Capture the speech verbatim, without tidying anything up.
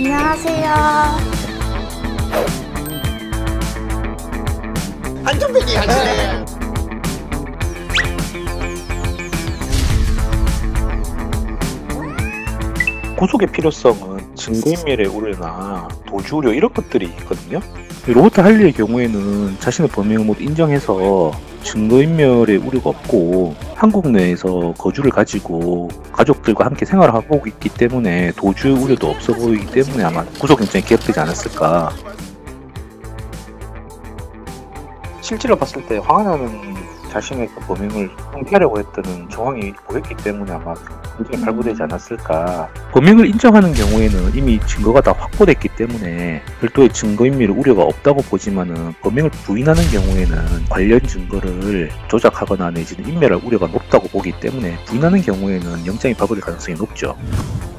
안녕하세요. 안전벨리 하시네. 구속의 필요성은 증거인멸의 우려나 도주 우려 이런 것들이 있거든요. 로버트 할리의 경우에는 자신의 범행을 모두 인정해서 증거인멸의 우려가 없고 한국 내에서 거주를 가지고 가족들과 함께 생활을 하고 있기 때문에 도주 우려도 없어 보이기 때문에 아마 구속영장이 기각되지 않았을까. 실제로 봤을 때 황하나는 자신의 그 범행을 은폐하려고 했던 정황이 보였기 때문에 아마 굉장히 발부되지 않았을까. 범행을 인정하는 경우에는 이미 증거가 다 확보됐기 때문에 별도의 증거인멸 우려가 없다고 보지만은 범행을 부인하는 경우에는 관련 증거를 조작하거나 내지는 인멸할 우려가 높다고 보기 때문에 부인하는 경우에는 영장이 발부될 가능성이 높죠.